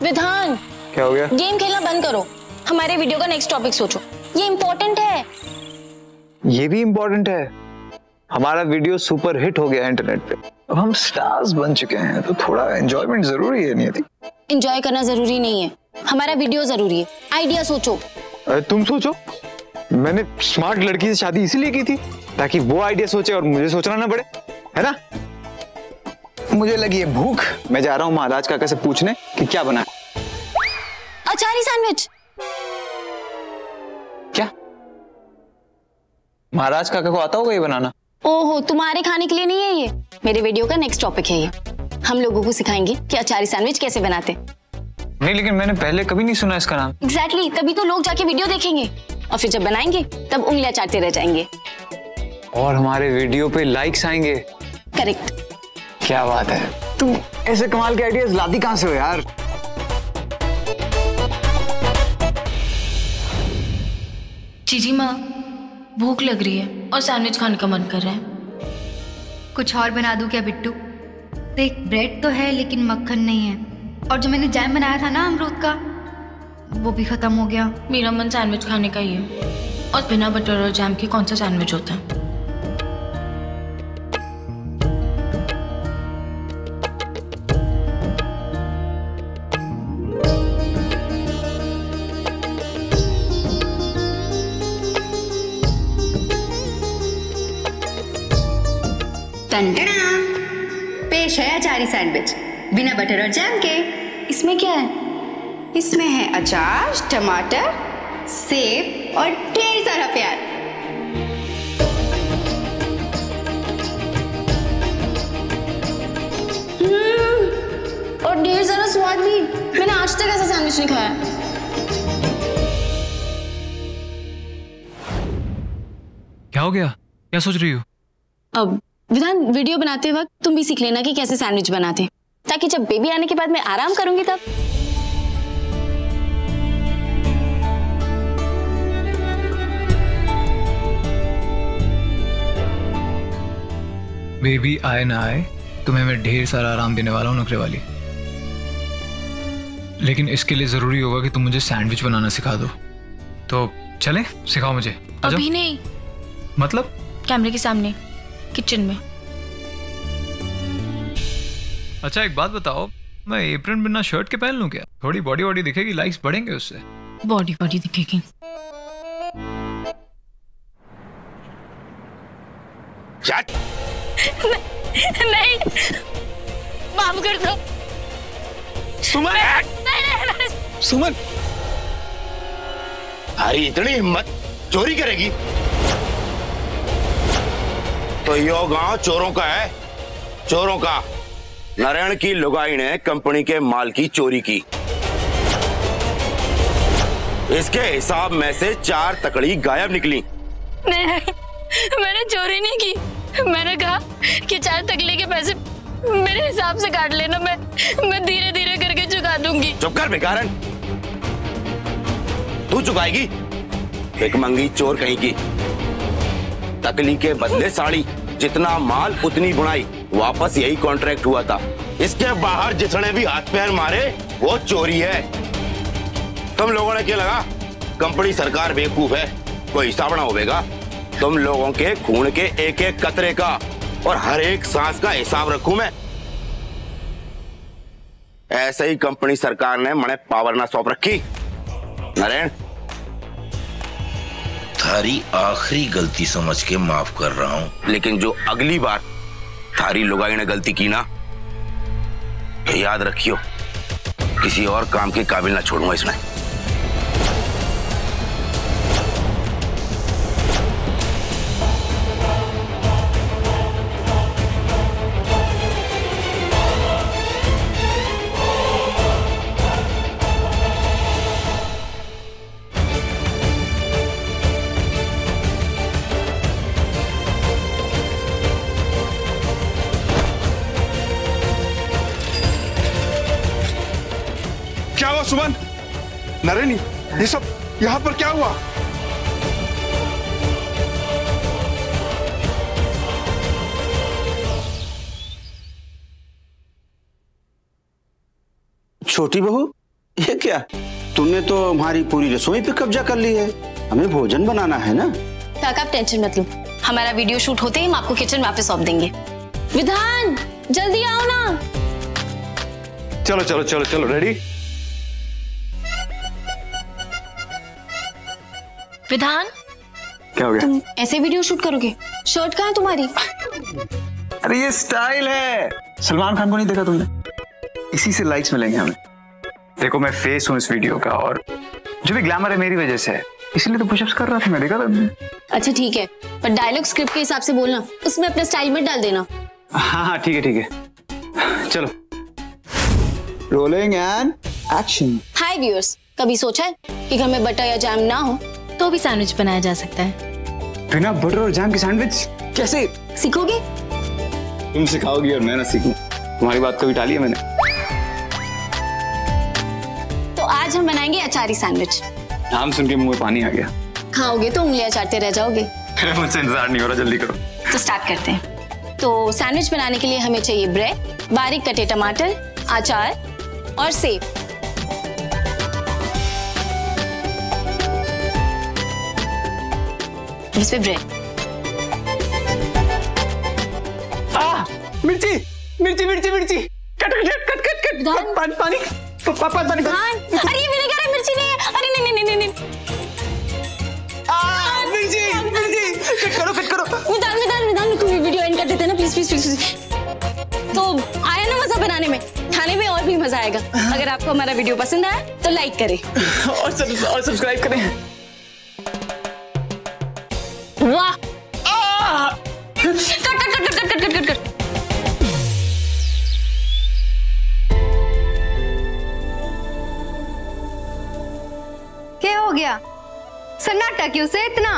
विधान, क्या हो गया? गेम खेलना बंद करो, हमारे वीडियो का नेक्स्ट टॉपिक सोचो, ये इम्पोर्टेंट है। ये भी इम्पोर्टेंट है। हमारा वीडियो सुपर हिट हो गया इंटरनेट पे, अब हम स्टार्स बन चुके हैं, तो थोड़ा एंजॉयमेंट जरूरी है। नियति, एंजॉय करना जरूरी नहीं है, हमारा वीडियो जरूरी है। आइडिया सोचो। अरे तुम सोचो, मैंने स्मार्ट लड़की से शादी इसीलिए की थी ताकि वो आइडिया सोचे और मुझे सोचना ना पड़े, है ना? मुझे लगी है भूख, मैं जा रहा हूँ महाराज काका से पूछने कि क्या बना। अचारी सैंडविच। क्या महाराज काका को आता होगा ये बनाना? ओहो, तुम्हारे खाने के लिए नहीं है ये, मेरे वीडियो का नेक्स्ट टॉपिक है ये। हम लोगों को सिखाएंगे कि अचारी सैंडविच कैसे बनाते। नहीं, लेकिन मैंने पहले कभी नहीं सुना इसका नाम। एग्जैक्टली, तभी तो लोग जाके वीडियो देखेंगे और फिर जब बनाएंगे तब उंगलियां चाटते रह जाएंगे और हमारे वीडियो पे लाइक्स आएंगे। करेक्ट। क्या बात है, तुम ऐसे कमाल के आइडियाज लाती कहां से हो यार? जीजी माँ, भूख लग रही है और सैंडविच खाने का मन कर रहा है। कुछ और बना दूं क्या बिट्टू? देख, ब्रेड तो है लेकिन मक्खन नहीं है, और जो मैंने जैम बनाया था ना अमरूद का, वो भी खत्म हो गया। मेरा मन सैंडविच खाने का ही है, और बिना बटर और जैम के कौन सा सैंडविच होता है? पेश है अचारी सैंडविच बिना बटर और जैम के। इसमें क्या है? इसमें है अचार, टमाटर, सेब और ढेर सारा प्याज। और ढेर सारा स्वाद भी। मैंने आज तक ऐसा सैंडविच नहीं खाया। क्या हो गया? क्या सोच रही हो? अब विधान, वीडियो बनाते वक्त तुम भी सीख लेना कि कैसे सैंडविच बनाते, ताकि जब बेबी आने के बाद मैं आराम करूंगी तब। बेबी आए ना आए, तुम्हें मैं ढेर सारा आराम देने वाला हूँ नखरे वाली। लेकिन इसके लिए जरूरी होगा कि तुम मुझे सैंडविच बनाना सिखा दो। तो चले, सिखाओ मुझे। अभी नहीं। मतलब? कैमरे के सामने, किचन में। अच्छा एक बात बताओ, मैं एप्रन बिना शर्ट के पहन लूं क्या? थोड़ी बॉडी वॉडी दिखेगी, लाइक्स बढ़ेंगे उससे। बॉडी बॉडी दिखेगी। नहीं, माफ कर दो। सुमन! सुमन! अरे इतनी हिम्मत, चोरी करेगी? तो यो गांव चोरों का है, चोरों का। नारायण की लुगाई ने कंपनी के माल की चोरी की। इसके हिसाब में से 4 तकड़ी गायब निकली। नहीं, मैंने चोरी नहीं की। मैंने कहा कि 4 तकली के पैसे मेरे हिसाब से काट लेना, मैं धीरे धीरे करके चुका दूंगी। चुप कर बेकारन, तू चुकाएगी? भिखमंगी चोर कहीं की। तकली के बदले साड़ी, जितना माल उतनी बुनाई, वापस यही कॉन्ट्रैक्ट हुआ था। इसके बाहर जिसने भी हाथ पैर मारे वो चोरी है। तुम लोगों ने क्या लगा कंपनी सरकार बेवकूफ है, कोई हिसाब ना होगा? तुम लोगों के खून के एक एक कतरे का और हर एक सांस का हिसाब रखूं मैं। ऐसे ही कंपनी सरकार ने मने पावर ना सौंप रखी। नारायण, थारी आखिरी गलती समझ के माफ कर रहा हूं, लेकिन जो अगली बार थारी लुगाई ने गलती की ना, तो याद रखियो किसी और काम के काबिल ना छोड़ूंगा इसमें। क्या हुआ सुमन? नरेनी, ये सब यहाँ पर क्या हुआ? छोटी बहू, ये क्या, तुमने तो हमारी पूरी रसोई पे कब्जा कर ली है। हमें भोजन बनाना है ना। काका आप टेंशन मत लो, हमारा वीडियो शूट होते ही हम आपको किचन वापस सौंप देंगे। विधान जल्दी आओ ना। चलो चलो चलो चलो, रेडी? विधान क्या हो गया? तुम ऐसे वीडियो शूट करोगे? शर्ट कहाँ है तुम्हारी? अरे ये स्टाइल है, सलमान खान को नहीं देखा तुमने? इसी से लाइक्स मिलेंगे हमें। देखो मैं फेस हूँ इस वीडियो का, और जो भी ग्लैमर है मेरी वजह से है, इसलिए तो पुशअप्स कर रहा था मैं, देखा था तुमने? अच्छा ठीक है, पर डायलॉग स्क्रिप्ट के हिसाब से बोलना, उसमें अपना स्टाइल मत डाल देना। हाँ हाँ ठीक है। चलो, rolling and action. Hi viewers, कभी सोचा है कि घर में बटर या जैम ना हो तो भी सैंडविच बनाया जा सकता है? बिना बटर और जैम की सैंडविच कैसे? सीखोगे? तुम सिखाओगी और मैं ना सीखूं? तुम्हारी बात कभी टाली है मैंने? तो आज हम बनाएंगे अचारी सैंडविच। नाम सुन के मुंह में पानी आ गया। खाओगे तो उंगलियां चाटते रह जाओगे। मुझसे इंतजार नहीं हो रहा, जल्दी करो। तो स्टार्ट करते हैं। तो सैंडविच बनाने के लिए हमें चाहिए ब्रेड, बारीक कटे टमाटर, अचार और सेब। इसमें ब्रेड। मिर्ची मिर्ची मिर्ची मिर्ची, cut cut cut cut cut, पानी पानी पानी। अरे ये विनेगर है, मिर्ची नहीं है। अरे नहीं नहीं नहीं नहीं। मिर्ची मिर्ची, कट करो कट करो। विधान विधान विधान, कोई वीडियो एंड कर देते ना प्लीज प्लीज प्लीज। तो आया ना मजा बनाने में, खाने में और भी मजा आएगा। अगर आपको हमारा वीडियो पसंद आया तो लाइक करें और सब्सक्राइब करें। वाह, cut cut cut cut cut cut cut cut. क्या हो गया? सन्नाटा क्यों से इतना?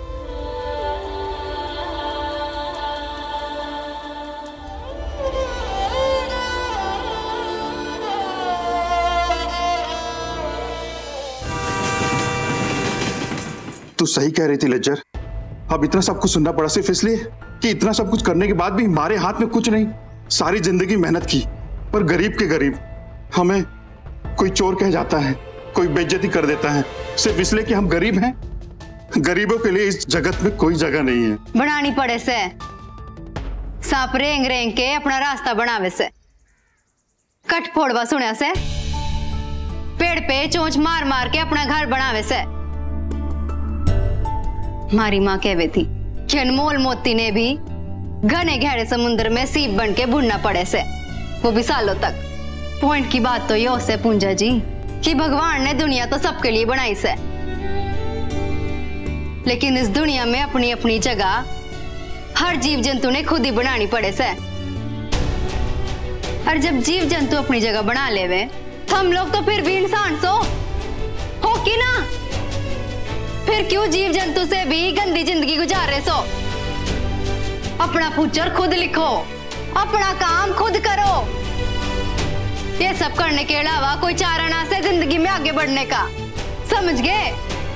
तू सही कह रही थी लज्जर। अब इतना सब कुछ सुनना पड़ा सिर्फ इसलिए कि इतना सब कुछ करने के बाद भी हमारे हाथ में कुछ नहीं। सारी जिंदगी मेहनत की, पर गरीब के गरीब हमें कोई चोर कह जाता है, कोई बेइज्जती कर देता है, सिर्फ इसलिए कि हम गरीब हैं। गरीबों के लिए इस जगत में कोई जगह नहीं है। बनानी पड़े से सांप रेंग रेंग के अपना रास्ता बनावे से, कट फोड़वा सुना से, पेड़ पे चोंच मार मार के अपना घर बनावे से। हमारी माँ कहवे थी कि अनमोल मोती ने भी घने गहरे समुद्र में सीप बन के बुनना पड़े से, वो भी सालों तक। पॉइंट की बात तो यो से पूंजा जी कि भगवान ने दुनिया तो सबके लिए बनाई से, लेकिन इस दुनिया में अपनी अपनी जगह हर जीव जंतु ने खुद ही बनानी पड़े से। और जब जीव जंतु अपनी जगह बना लेवे तो हम लोग तो फिर भी इंसान सो हो कि ना? फिर क्यों जीव जंतु से भी गंदी जिंदगी गुजार रहे सो? अपना फ्यूचर खुद लिखो, अपना काम खुद करो। ये सब करने के अलावा कोई चारा ना से जिंदगी में आगे बढ़ने का, समझ गए?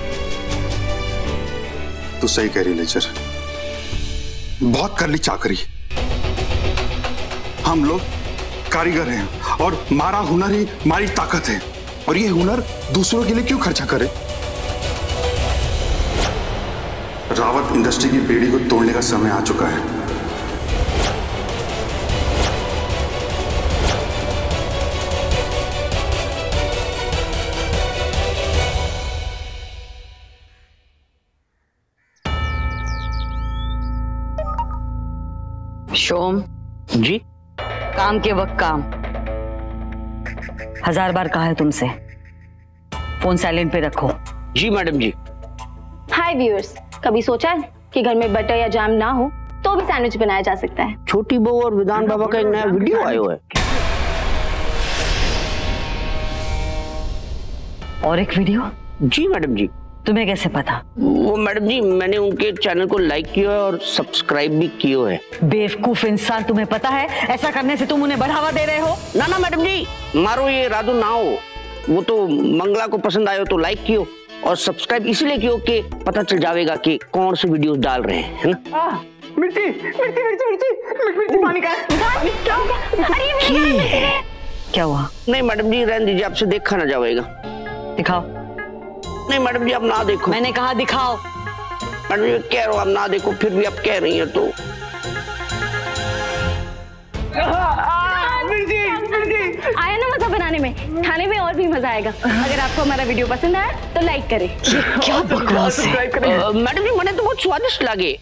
तू सही कह रही लज्जर, बहुत कर ली चाकरी। हम लोग कारीगर हैं और हमारा हुनर ही हमारी ताकत है, और ये हुनर दूसरों के लिए क्यों खर्चा करे? रावत इंडस्ट्री की बेड़ी को तोड़ने का समय आ चुका है। शोम जी काम के वक्त काम। 1000 बार कहा है तुमसे, फोन साइलेंट पे रखो। जी मैडम जी। हाय व्यूअर्स, कभी सोचा है कि घर में बटर या जैम ना हो तो भी सैंडविच बनाया जा सकता है? छोटी बहू और विधान बाबा का एक नया वीडियो आया है। और एक वीडियो? जी मैडम जी। तुम्हें कैसे पता? वो मैडम जी, मैंने उनके चैनल को लाइक किया है और सब्सक्राइब भी किया है। बेवकूफ इंसान, तुम्हें पता है ऐसा करने से तुम उन्हें बढ़ावा दे रहे हो। ना ना मैडम जी, मारो ये राधु ना हो। वो तो मंगला को पसंद आयो तो लाइक कियो और सब्सक्राइब इसलिए कियो कि पता चल जाएगा कि कौन से वीडियोस डाल रहे हैं, है ना? मिर्ची मिर्ची मिर्ची मिर्ची मिर्ची, पानी का। अरे क्या हुआ? नहीं मैडम जी रहने दीजिए, आपसे देखा ना जाएगा। दिखाओ। नहीं मैडम जी आप ना देखो। मैंने कहा दिखाओ। मैडम जी कह रहा हूँ आप ना देखो, फिर भी आप कह रही हैं तो। आया ना मजा बनाने में, खाने में और भी मजा आएगा। अगर आपको हमारा वीडियो पसंद आया तो लाइक करें। क्या बकवास है? मैडम जी मैंने तो बहुत स्वादिष्ट लगे।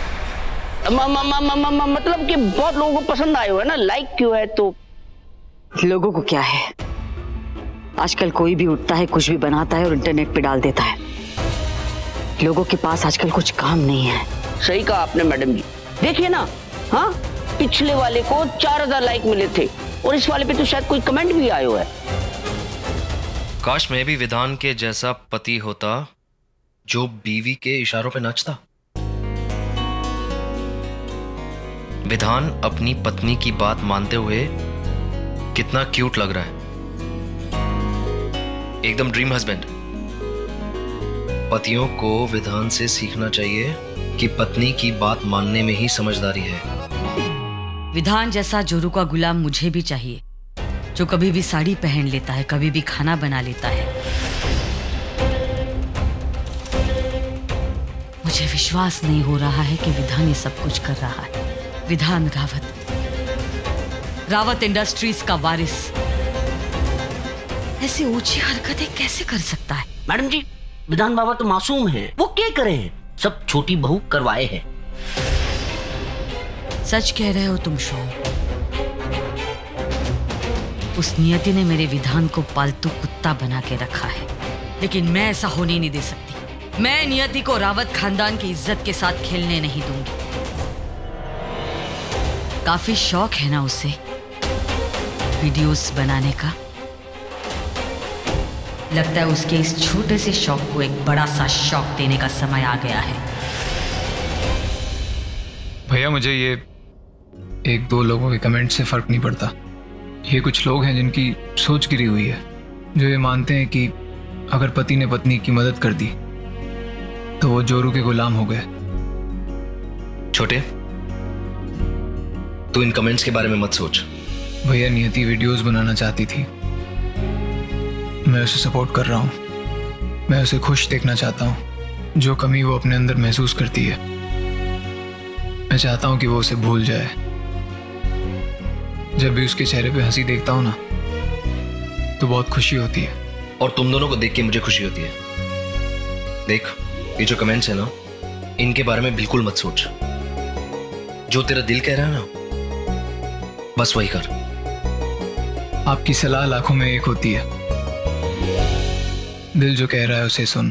मतलब कि बहुत लोगों को पसंद आए हुए है ना, लाइक क्यों है तो? लोगों को क्या है, आजकल कोई भी उठता है, कुछ भी बनाता है और इंटरनेट पे डाल देता है। लोगों के पास आजकल कुछ काम नहीं है। सही कहा आपने मैडम जी। देखिए ना, हाँ पिछले वाले को 4000 लाइक मिले थे और इस वाले पे तो शायद कोई कमेंट भी आया हुआ है। काश मैं भी विधान के जैसा पति होता जो बीवी के इशारों पे नाचता। विधान अपनी पत्नी की बात मानते हुए कितना क्यूट लग रहा है, एकदम ड्रीम हस्बैंड। पतियों को विधान से सीखना चाहिए कि पत्नी की बात मानने में ही समझदारी है। विधान जैसा जोरू का गुलाम मुझे भी चाहिए, जो कभी भी साड़ी पहन लेता है, कभी भी खाना बना लेता है। मुझे विश्वास नहीं हो रहा है कि विधान ये सब कुछ कर रहा है। विधान रावत इंडस्ट्रीज का वारिस ऐसी ऊंची हरकतें कैसे कर सकता है? मैडम जी विधान बाबा तो मासूम है, वो क्या करे हैं, सब छोटी बहू करवाए हैं। सच कह रहे हो तुम शोम। उस नियति ने मेरे विधान को पालतू कुत्ता बना के रखा है, लेकिन मैं ऐसा होने नहीं दे सकती। मैं नियति को रावत खानदान की इज्जत के साथ खेलने नहीं दूंगी। काफी शौक है ना उसे वीडियोस बनाने का। लगता है उसके इस छोटे से शौक को एक बड़ा सा शौक देने का समय आ गया है। भैया मुझे ये 1-2 लोगों के कमेंट से फर्क नहीं पड़ता। ये कुछ लोग हैं जिनकी सोच गिरी हुई है, जो ये मानते हैं कि अगर पति ने पत्नी की मदद कर दी तो वो जोरू के गुलाम हो गए। छोटे, तू इन कमेंट्स के बारे में मत सोच। भैया नियति वीडियोस बनाना चाहती थी, मैं उसे सपोर्ट कर रहा हूँ। मैं उसे खुश देखना चाहता हूँ। जो कमी वो अपने अंदर महसूस करती है, मैं चाहता हूँ कि वो उसे भूल जाए। जब भी उसके चेहरे पे हंसी देखता हूँ ना, तो बहुत खुशी होती है। और तुम दोनों को देख के मुझे खुशी होती है। देख, ये जो कमेंट्स है ना, इनके बारे में बिल्कुल मत सोच। जो तेरा दिल कह रहा है ना, बस वही कर। आपकी सलाह लाखों में एक होती है। दिल जो कह रहा है उसे सुन।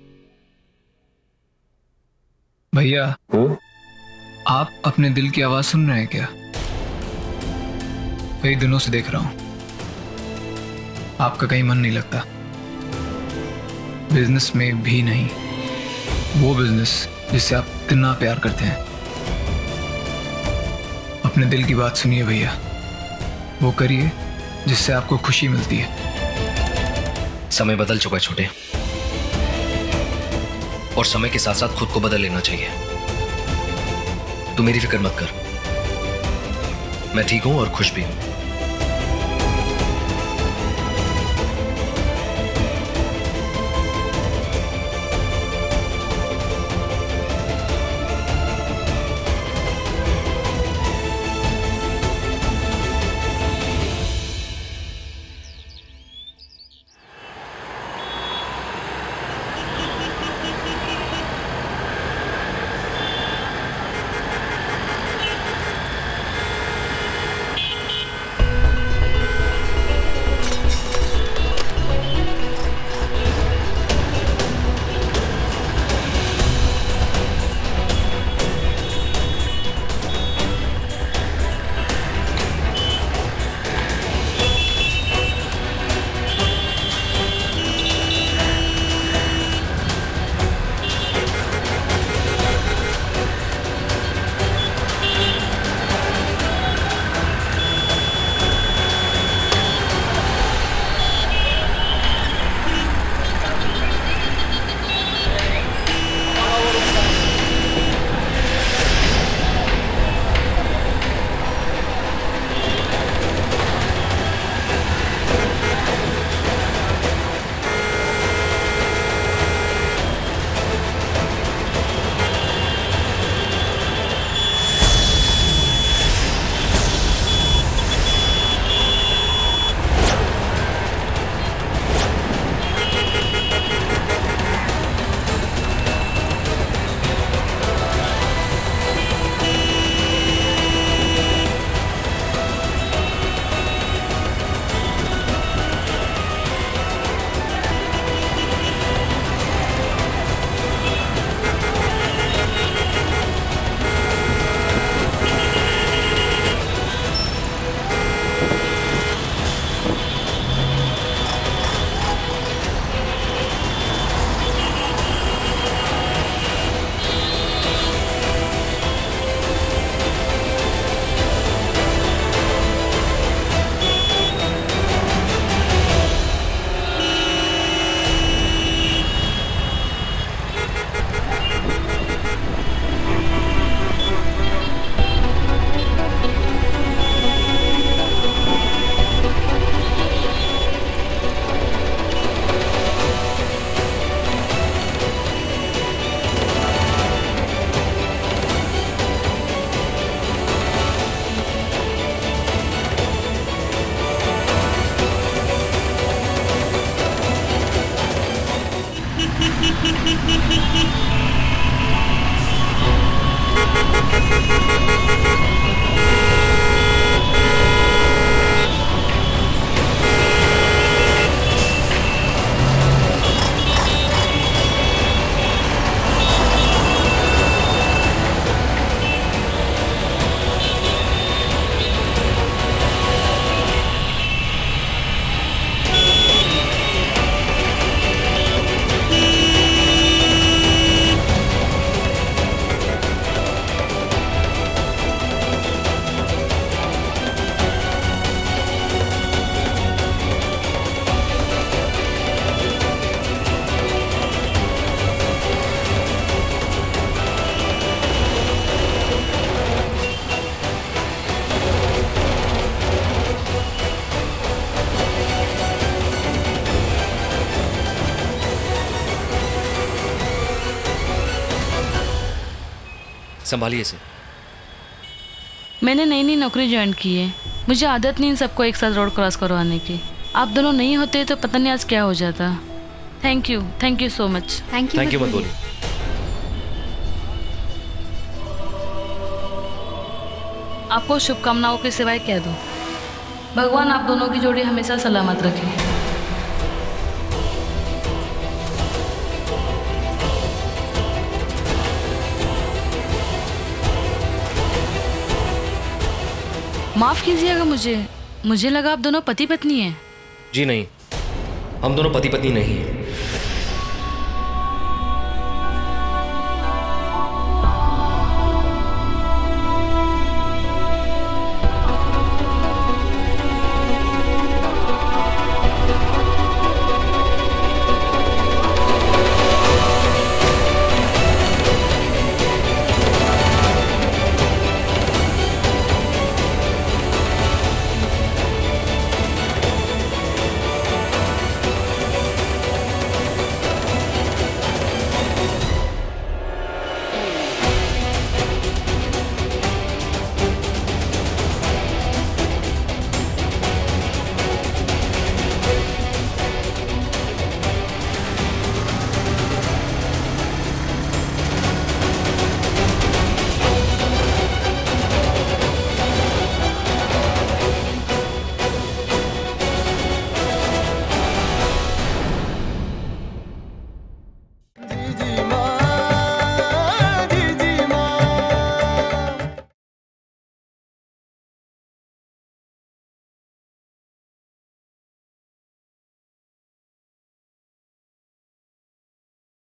भैया, आप अपने दिल की आवाज सुन रहे हैं क्या? कई दिनों से देख रहा हूं, आपका कहीं मन नहीं लगता। बिजनेस में भी नहीं, वो बिजनेस जिससे आप इतना प्यार करते हैं। अपने दिल की बात सुनिए भैया, वो करिए जिससे आपको खुशी मिलती है। समय बदल चुका है छोटे, और समय के साथ साथ खुद को बदल लेना चाहिए। तू मेरी फिक्र मत कर, मैं ठीक हूं और खुश भी हूं। संभालिए इसे। मैंने नई नई नौकरी ज्वाइन की है, मुझे आदत नहीं इन सबको एक साथ रोड क्रॉस करवाने की। आप दोनों नहीं होते तो पता नहीं आज क्या हो जाता। Thank you so much. Thank you मत बोलिए। आपको शुभकामनाओं के सिवाय क्या दूं? भगवान आप दोनों की जोड़ी हमेशा सलामत रखे। माफ कीजिएगा, मुझे लगा आप दोनों पति पत्नी हैं। जी नहीं, हम दोनों पति पत्नी नहीं हैं।